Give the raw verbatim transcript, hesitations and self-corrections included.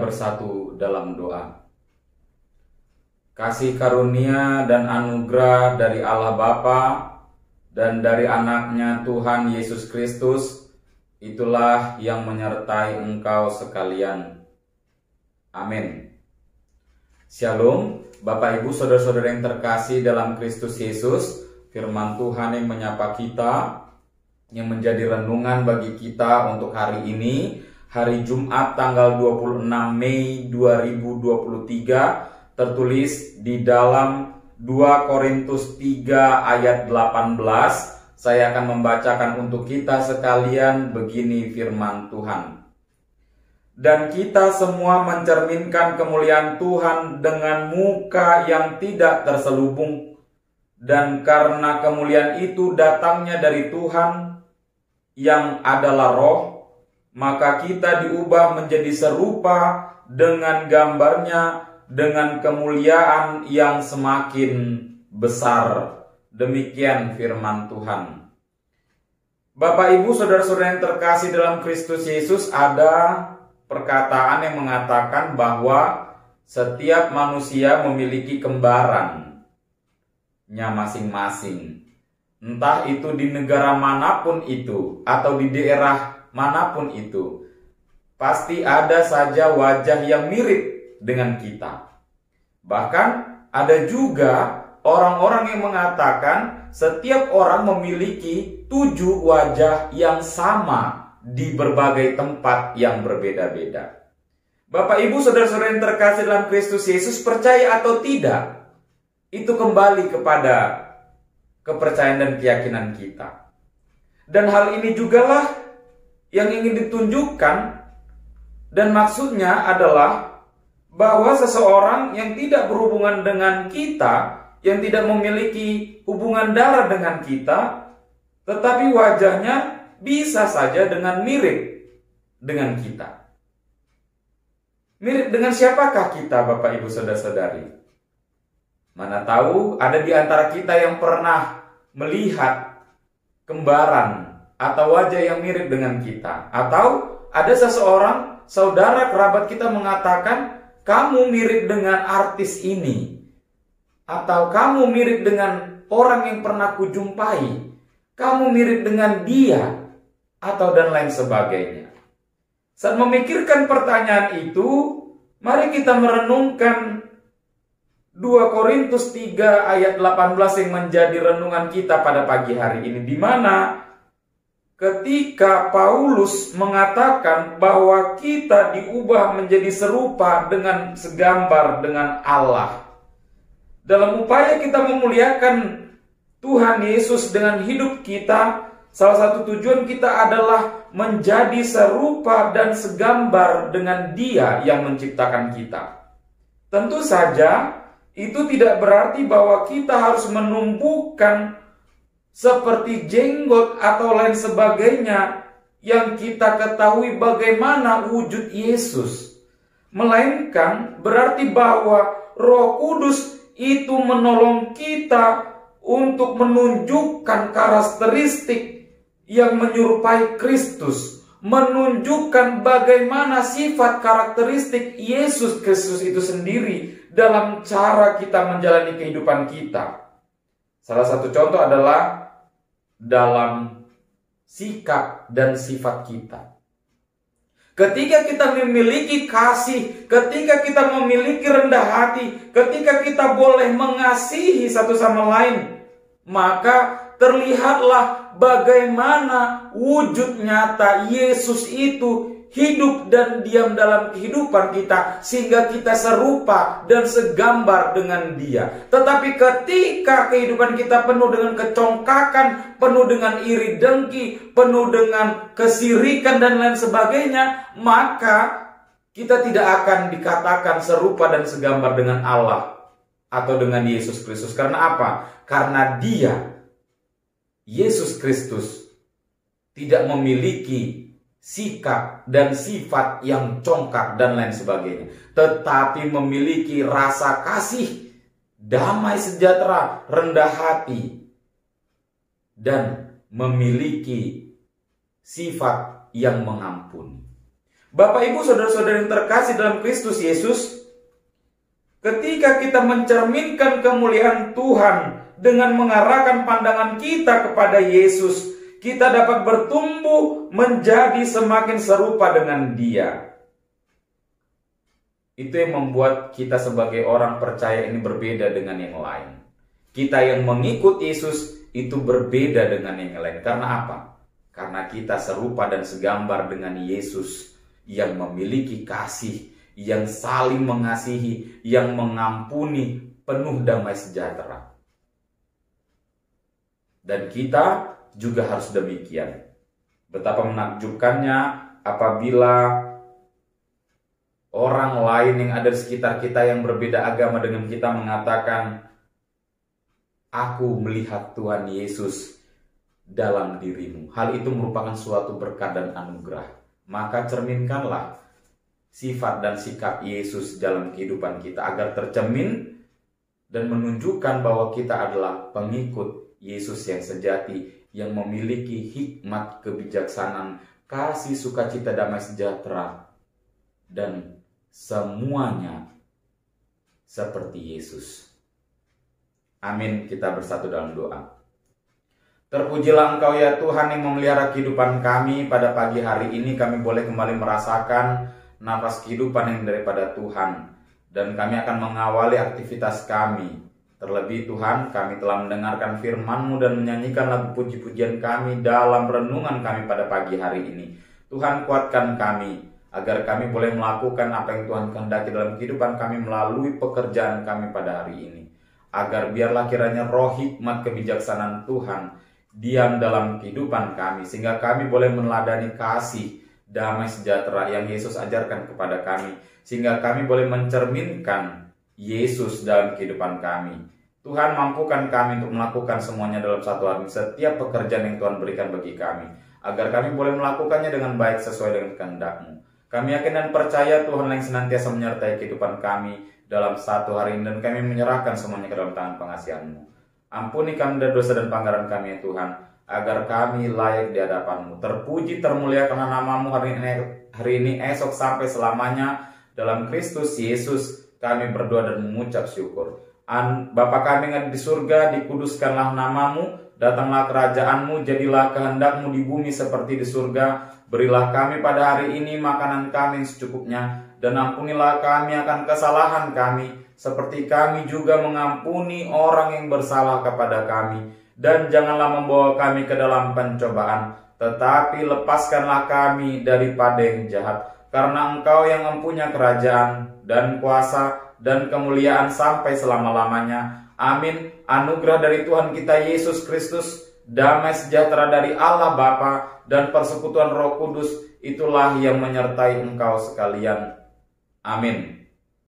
bersatu dalam doa. Kasih karunia dan anugerah dari Allah Bapa dan dari anaknya Tuhan Yesus Kristus, itulah yang menyertai engkau sekalian. Amin. Shalom, Bapak Ibu Saudara-saudara yang terkasih dalam Kristus Yesus. Firman Tuhan yang menyapa kita, yang menjadi renungan bagi kita untuk hari ini, hari Jumat tanggal dua puluh enam Mei dua ribu dua puluh tiga, tertulis di dalam dua Korintus tiga ayat delapan belas. Saya akan membacakan untuk kita sekalian begini firman Tuhan. Dan kita semua mencerminkan kemuliaan Tuhan dengan muka yang tidak terselubung. Dan karena kemuliaan itu datangnya dari Tuhan yang adalah Roh, maka kita diubah menjadi serupa dengan gambarnya dengan kemuliaan yang semakin besar. Demikian firman Tuhan. Bapak Ibu Saudara-saudara yang terkasih dalam Kristus Yesus, ada perkataan yang mengatakan bahwa setiap manusia memiliki kembarannya masing-masing. Entah itu di negara manapun itu atau di daerah manapun itu, pasti ada saja wajah yang mirip dengan kita. Bahkan ada juga orang-orang yang mengatakan setiap orang memiliki tujuh wajah yang sama di berbagai tempat yang berbeda-beda. Bapak Ibu Saudara-saudara yang terkasih dalam Kristus Yesus, percaya atau tidak, itu kembali kepada kepercayaan dan keyakinan kita. Dan hal ini jugalah yang ingin ditunjukkan, dan maksudnya adalah bahwa seseorang yang tidak berhubungan dengan kita, yang tidak memiliki hubungan darah dengan kita, tetapi wajahnya bisa saja dengan mirip dengan kita. Mirip dengan siapakah kita, Bapak Ibu Saudara-saudari? Mana tahu ada di antara kita yang pernah melihat kembaran atau wajah yang mirip dengan kita. Atau ada seseorang, saudara kerabat kita mengatakan, kamu mirip dengan artis ini. Atau kamu mirip dengan orang yang pernah kujumpai. Kamu mirip dengan dia. Atau dan lain sebagainya. Saat memikirkan pertanyaan itu, mari kita merenungkan dua Korintus tiga ayat delapan belas yang menjadi renungan kita pada pagi hari ini, di mana ketika Paulus mengatakan bahwa kita diubah menjadi serupa dengan segambar dengan Allah. Dalam upaya kita memuliakan Tuhan Yesus dengan hidup kita, salah satu tujuan kita adalah menjadi serupa dan segambar dengan Dia yang menciptakan kita. Tentu saja itu tidak berarti bahwa kita harus menumbuhkan seperti jenggot atau lain sebagainya yang kita ketahui bagaimana wujud Yesus. Melainkan berarti bahwa Roh Kudus itu menolong kita untuk menunjukkan karakteristik yang menyerupai Kristus, menunjukkan bagaimana sifat karakteristik Yesus Kristus itu sendiri dalam cara kita menjalani kehidupan kita. Salah satu contoh adalah dalam sikap dan sifat kita. Ketika kita memiliki kasih, ketika kita memiliki rendah hati, ketika kita boleh mengasihi satu sama lain, maka terlihatlah bagaimana wujud nyata Yesus itu hidup dan diam dalam kehidupan kita, sehingga kita serupa dan segambar dengan Dia. Tetapi ketika kehidupan kita penuh dengan kecongkakan, penuh dengan iri dengki, penuh dengan kesirikan dan lain sebagainya, maka kita tidak akan dikatakan serupa dan segambar dengan Allah atau dengan Yesus Kristus. Karena apa? Karena Dia, Yesus Kristus, tidak memiliki sikap dan sifat yang congkak dan lain sebagainya, tetapi memiliki rasa kasih, damai sejahtera, rendah hati, dan memiliki sifat yang mengampuni. Bapak Ibu saudara-saudara yang terkasih dalam Kristus Yesus, ketika kita mencerminkan kemuliaan Tuhan dengan mengarahkan pandangan kita kepada Yesus, kita dapat bertumbuh menjadi semakin serupa dengan Dia. Itu yang membuat kita sebagai orang percaya ini berbeda dengan yang lain. Kita yang mengikut Yesus itu berbeda dengan yang lain. Karena apa? Karena kita serupa dan segambar dengan Yesus yang memiliki kasih, yang saling mengasihi, yang mengampuni, penuh damai sejahtera. Dan kita juga harus demikian. Betapa menakjubkannya apabila orang lain yang ada di sekitar kita yang berbeda agama dengan kita mengatakan, "Aku melihat Tuhan Yesus dalam dirimu." Hal itu merupakan suatu berkat dan anugerah. Maka cerminkanlah sifat dan sikap Yesus dalam kehidupan kita agar tercermin dan menunjukkan bahwa kita adalah pengikut Yesus yang sejati, yang memiliki hikmat, kebijaksanaan, kasih, sukacita, damai sejahtera, dan semuanya seperti Yesus. Amin. Kita bersatu dalam doa. Terpujilah Engkau ya Tuhan yang memelihara kehidupan kami. Pada pagi hari ini kami boleh kembali merasakan nafas kehidupan yang daripada Tuhan. Dan kami akan mengawali aktivitas kami. Terlebih Tuhan, kami telah mendengarkan firman-Mu dan menyanyikan lagu puji-pujian kami dalam renungan kami pada pagi hari ini. Tuhan, kuatkan kami agar kami boleh melakukan apa yang Tuhan kehendaki dalam kehidupan kami melalui pekerjaan kami pada hari ini. Agar biarlah kiranya roh hikmat kebijaksanaan Tuhan diam dalam kehidupan kami, sehingga kami boleh meneladani kasih, damai sejahtera yang Yesus ajarkan kepada kami, sehingga kami boleh mencerminkan Yesus dalam kehidupan kami. Tuhan, mampukan kami untuk melakukan semuanya dalam satu hari, setiap pekerjaan yang Tuhan berikan bagi kami, agar kami boleh melakukannya dengan baik sesuai dengan kehendak-Mu. Kami yakin dan percaya Tuhan yang senantiasa menyertai kehidupan kami dalam satu hari ini, dan kami menyerahkan semuanya ke dalam tangan pengasihan-Mu. Ampuni kami dari dosa dan pelanggaran kami ya Tuhan, agar kami layak di hadapan-Mu. Terpuji termuliakanlah nama-Mu hari ini, hari ini, esok sampai selamanya. Dalam Kristus Yesus kami berdoa dan mengucap syukur. An, Bapa kami yang ada di surga, dikuduskanlah nama-Mu, datanglah kerajaan-Mu, jadilah kehendak-Mu di bumi seperti di surga. Berilah kami pada hari ini makanan kami yang secukupnya, dan ampunilah kami akan kesalahan kami, seperti kami juga mengampuni orang yang bersalah kepada kami. Dan janganlah membawa kami ke dalam pencobaan, tetapi lepaskanlah kami daripada yang jahat. Karena Engkau yang mempunyai kerajaan dan kuasa dan kemuliaan sampai selama-lamanya. Amin. Anugerah dari Tuhan kita Yesus Kristus, damai sejahtera dari Allah Bapa, dan persekutuan Roh Kudus itulah yang menyertai engkau sekalian. Amin.